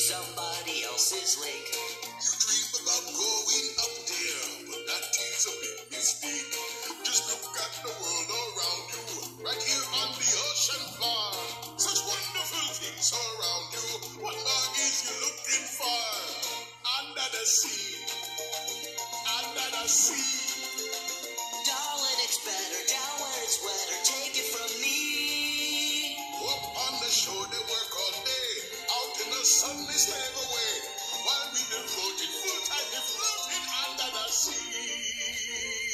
somebody else's lake. You dream about going up there, but that is a big mistake. Just look at the world around you, right here on the ocean floor. Such wonderful things around you. What more is you looking for? Under the sea, under the sea. Darling, it's better down where it's wetter. Take it from me. Up on the shore they work all day, out in the sun they slave away, while we the floating full time they floating under the sea.